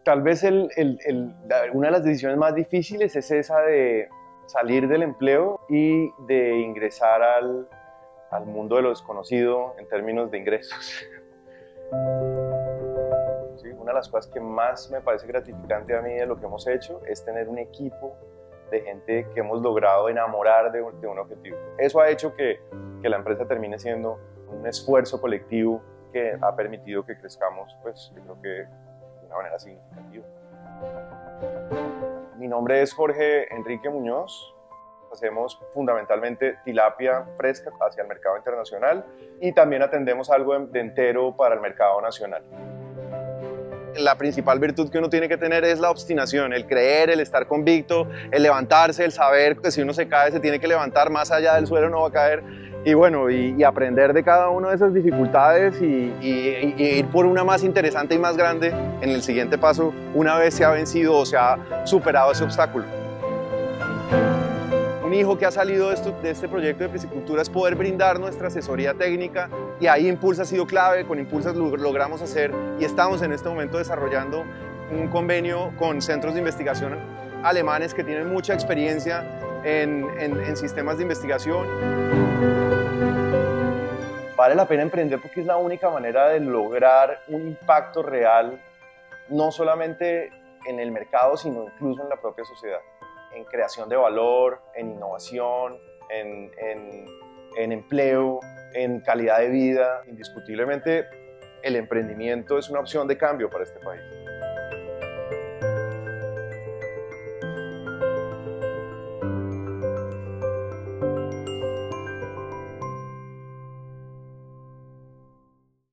Tal vez una de las decisiones más difíciles es esa de salir del empleo y de ingresar al mundo de lo desconocido en términos de ingresos. Sí, una de las cosas que más me parece gratificante a mí de lo que hemos hecho es tener un equipo de gente que hemos logrado enamorar de un objetivo. Eso ha hecho que la empresa termine siendo un esfuerzo colectivo que ha permitido que crezcamos, pues, yo creo que de una manera significativa. Mi nombre es Jorge Enrique Muñoz. Hacemos fundamentalmente tilapia fresca hacia el mercado internacional y también atendemos algo de entero para el mercado nacional. La principal virtud que uno tiene que tener es la obstinación, el creer, el estar convicto, el levantarse, el saber que si uno se cae se tiene que levantar, más allá del suelo no va a caer. Y bueno, y aprender de cada una de esas dificultades y ir por una más interesante y más grande en el siguiente paso una vez se ha vencido o se ha superado ese obstáculo. Un hijo que ha salido de este proyecto de piscicultura es poder brindar nuestra asesoría técnica, y ahí Impulsa ha sido clave. Con Impulsa logramos hacer y estamos en este momento desarrollando un convenio con centros de investigación alemanes que tienen mucha experiencia en sistemas de investigación. Vale la pena emprender porque es la única manera de lograr un impacto real, no solamente en el mercado, sino incluso en la propia sociedad. En creación de valor, en innovación, en empleo, en calidad de vida. Indiscutiblemente, el emprendimiento es una opción de cambio para este país.